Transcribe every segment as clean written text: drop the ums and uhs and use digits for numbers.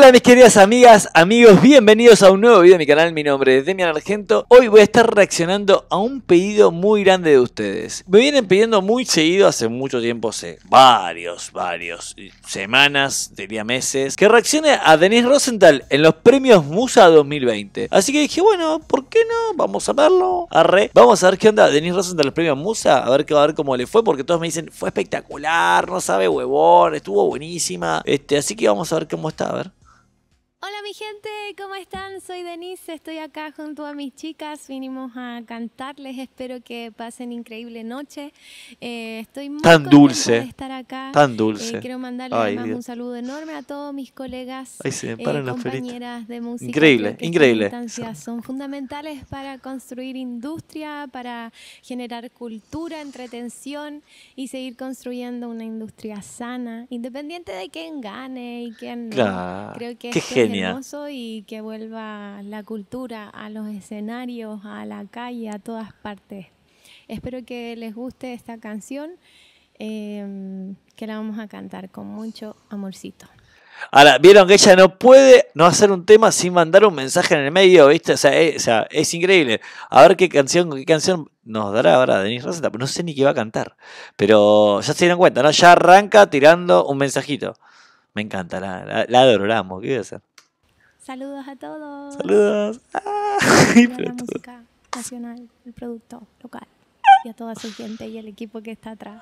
Hola mis queridas amigas, amigos, bienvenidos a un nuevo video de mi canal. Mi nombre es Demian Argento. Hoy voy a estar reaccionando a un pedido muy grande de ustedes. Me vienen pidiendo muy seguido hace mucho tiempo, hace varios semanas, diría meses, que reaccione a Denise Rosenthal en los premios Musa 2020. Así que dije, bueno, ¿por qué no? Vamos a verlo. Arre. Vamos a ver qué onda Denise Rosenthal en los premios Musa, a ver cómo le fue, porque todos me dicen, fue espectacular, no sabe huevón, estuvo buenísima. Así que vamos a ver cómo está, a ver. Hola mi gente, ¿cómo están? Soy Denise, estoy acá junto a mis chicas, vinimos a cantarles, espero que pasen increíble noche. Estoy muy tan dulce de estar acá. Tan dulce. Quiero mandarles además un saludo enorme a todos mis colegas, compañeras de música. Increíble, increíble. Estas instancias son fundamentales para construir industria, para generar cultura, entretención y seguir construyendo una industria sana, independiente de quién gane y quién no. Claro. Creo que Qué es hermoso y que vuelva la cultura a los escenarios, a la calle, a todas partes. Espero que les guste esta canción, que la vamos a cantar con mucho amorcito. Ahora, vieron que ella no puede no hacer un tema sin mandar un mensaje en el medio, ¿viste? O sea, es increíble. A ver qué canción nos dará ahora Denise Rosenthal. No sé ni qué va a cantar. Pero ya se dieron cuenta, ¿no? Ya arranca tirando un mensajito. Me encanta, la adoro, la amo. ¿Qué voy a hacer? Saludos a todos. Saludos. A la música nacional, el producto local y a toda su gente y el equipo que está atrás.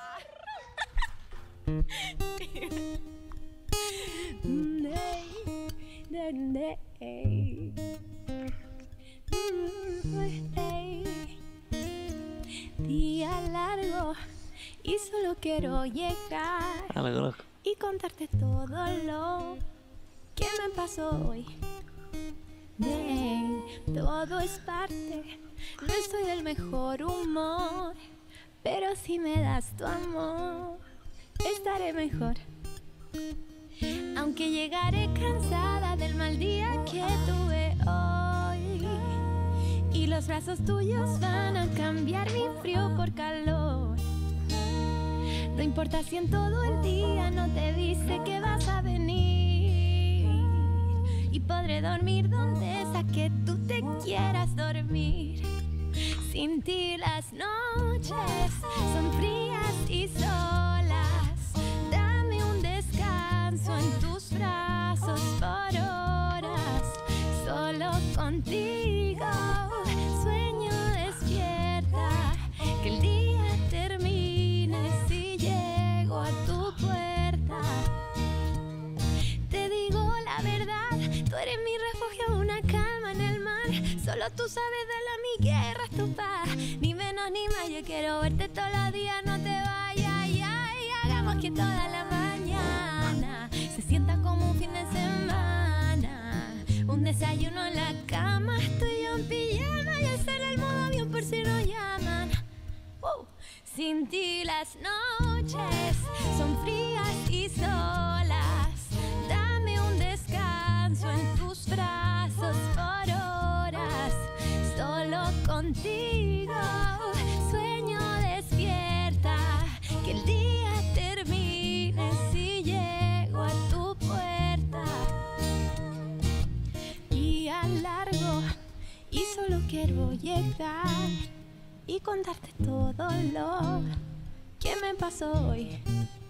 Día largo y solo quiero llegar y contarte todo lo que me pasó hoy. Todo es parte, no estoy del mejor humor, pero si me das tu amor, estaré mejor. Aunque llegaré cansada del mal día que tuve hoy, y los brazos tuyos van a cambiar mi frío por calor. No importa si en todo el día no te dice que vas a venir, y podré dormir donde sea que tú te quieras dormir. Sin ti las noches son frías y solas. Dame un descanso en tus brazos por horas. Solo contigo sueño despierta, que el día termine si llego a tu puerta. Te digo la verdad, tú eres mi refugio, una calma en el mar. Solo tú sabes de mi guerra es tu paz. Ni menos ni más, yo quiero verte todos los días, no te vayas, y hagamos que toda la mañana se sienta como un fin de semana. Un desayuno en la cama, estoy yo en pijama y hacer el modo avión por si nos llaman. Sin ti las noches son frías y solas. Dame un descanso en tus brazos por horas. Solo contigo sueño despierta, que el día termine si llego a tu puerta. Día largo y solo quiero llegar y contarte todo lo que me pasó hoy.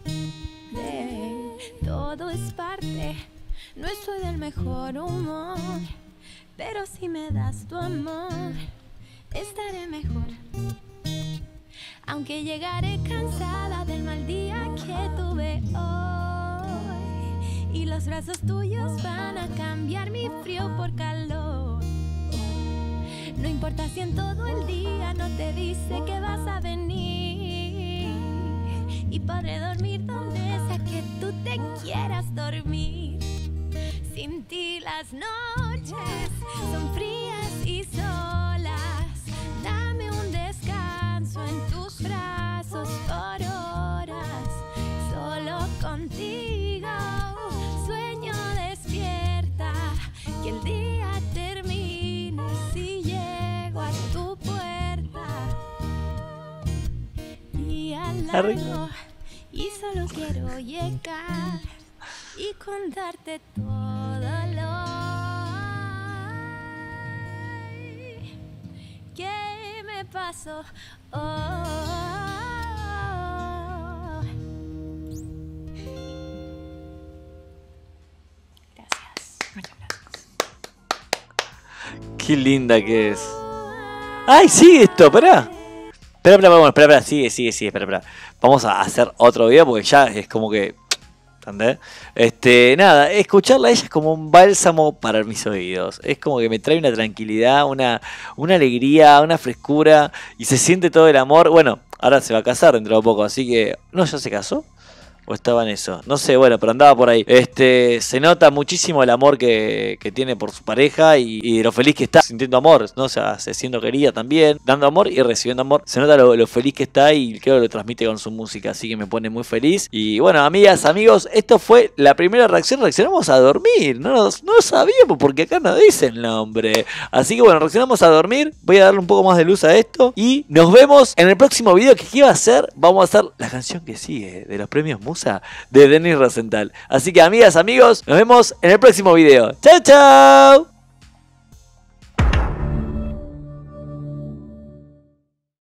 Todo es parte, no estoy del mejor humor, pero si me das tu amor, estaré mejor. Aunque llegaré cansada del mal día que tuve hoy, y los brazos tuyos van a cambiar mi frío por calor. No importa si en todo el día no te dice que vas a venir, y podré dormir donde sea que tú te quieras dormir. Sin ti las noches son frías y solas. Dame un descanso en tus brazos por horas. Solo contigo sueño despierta, que el día termine si llego a tu puerta. Día largo y solo quiero llegar y contarte todo paso. Oh. Gracias. Muchas gracias. Qué linda que es. ¡Ay, sigue esto! ¡Pará! Espera, sigue, espera. Vamos a hacer otro video porque ya es como que... ¿entendés? Nada, escucharla a ella es como un bálsamo para mis oídos. Es como que me trae una tranquilidad, una alegría, una frescura y se siente todo el amor. Bueno, ahora se va a casar dentro de poco, así que... ¿No, ya se casó? ¿O estaba en eso? No sé, bueno, pero andaba por ahí. Se nota muchísimo el amor que tiene por su pareja y lo feliz que está sintiendo amor, ¿no? O sea, se siendo querida también, dando amor y recibiendo amor. Se nota lo feliz que está y creo que lo transmite con su música, así que me pone muy feliz. Y bueno, amigas, amigos, esto fue la primera reacción. Reaccionamos a dormir, no sabíamos porque acá no dice el nombre. Así que bueno, reaccionamos a dormir. Voy a darle un poco más de luz a esto y nos vemos en el próximo video. ¿Qué va a hacer? Vamos a hacer la canción que sigue de los premios Musa de Dennis Rosenthal. Así que amigas, amigos, nos vemos en el próximo video. ¡Chao, chao!